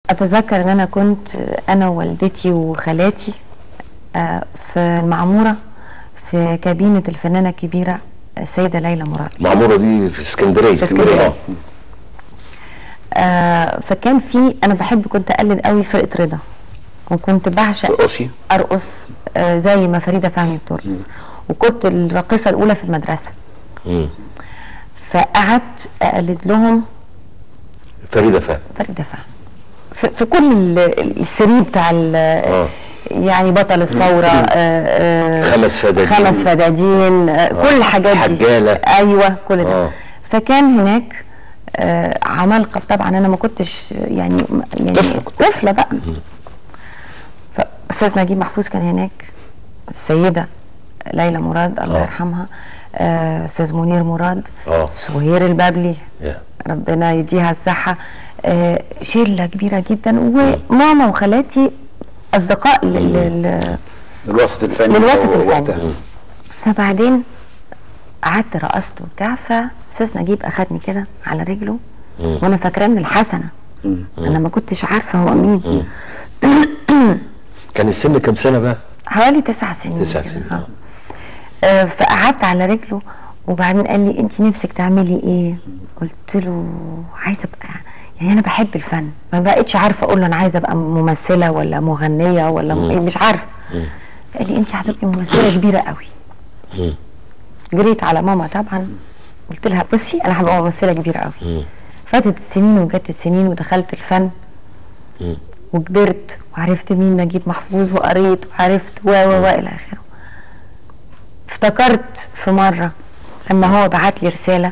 اتذكر ان انا كنت انا ووالدتي وخالاتي في المعموره في كابينه الفنانه الكبيره السيده ليلى مراد. المعموره دي في اسكندريه. في اسكندريه. فكان في انا كنت اقلد قوي فرقه رضا، وكنت بعشق ارقص زي ما فريده فهمي بترقص، وكنت الراقصه الاولى في المدرسه. فقعدت اقلد لهم فريده فهمي في كل السري بتاع يعني بطل الثوره، خمس فدادين كل الحاجات دي، حجاله، ايوه كل ده. فكان هناك عمالقه، طبعا انا ما كنتش يعني طفله بقى. فاستاذ نجيب محفوظ كان هناك، السيده ليلى مراد الله يرحمها، استاذ منير مراد، سهير البابلي ربنا يديها الصحه، شله كبيره جدا، وماما وخالاتي اصدقاء للوسط الفني فبعدين قعدت رقصت وبتاع، فاستاذ نجيب اخدني كده على رجله، وانا فاكراه من الحسنه، انا ما كنتش عارفه هو مين. كان السن كام سنه بقى؟ حوالي 9 سنين. 9 سنين. فقعدت على رجله، وبعدين قال لي انت نفسك تعملي ايه؟ قلت له عايزه ابقى، يعني انا بحب الفن، ما بقتش عارفه اقول له انا عايزه ابقى ممثله ولا مغنيه ولا مش عارفه. قال لي انت هتبقي ممثله كبيره قوي. جريت على ماما طبعا، قلت لها بصي انا هبقى ممثله كبيره قوي. فاتت السنين وجت السنين ودخلت الفن وكبرت وعرفت مين نجيب محفوظ، وقريت وعرفت الى اخره. افتكرت في مره لما هو بعت لي رساله،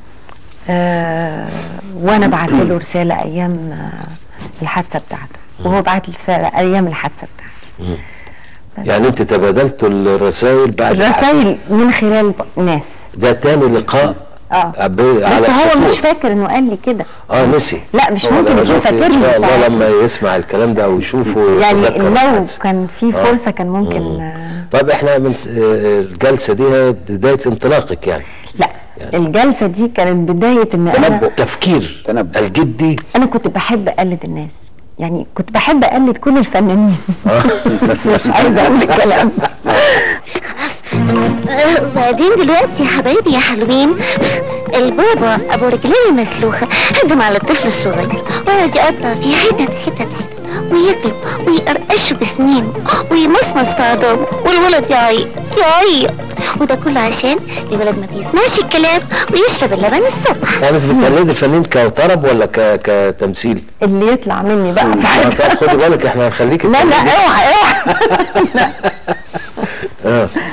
وانا بعت له رساله ايام الحادثه بتاعته، وهو بعت لي رساله ايام الحادثه بتاعته. يعني انت تبادلتوا الرسائل بعد الرسائل من خلال ناس. ده تاني لقاء بس هو مش فاكر انه قال لي كده. نسي. لا مش ممكن يكون فاكرني. ان شاء الله لما يسمع الكلام ده ويشوفه يعني لو كان في فرصه كان ممكن. طيب احنا من الجلسه دي بدايه انطلاقك يعني؟ لا يعني الجلسه دي كانت بدايه ان انا تفكير الجدي. انا كنت بحب اقلد الناس، يعني كنت بحب اقلد كل الفنانين. بس مش عايزه اقول الكلام. خلاص. وبعدين دلوقتي يا حبايبي يا حلوين، البابا ابو رجليه مسلوخه هجم على الطفل الصغير وقعد يقطع فيه حتت ويقلب ويقرقشه بسنينه ويمصمص في عظامه، والولد يعيط وده كله عشان الولد ما بيسمعش الكلام ويشرب اللبن الصبح. يعني انت بتقلدي الفنانين كطرب ولا كتمثيل؟ اللي يطلع مني بقى ساعتها. طب خدي بالك احنا هنخليكي لا اوعى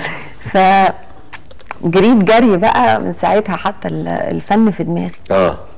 فجريت جري بقى من ساعتها، حتى الفن في دماغي.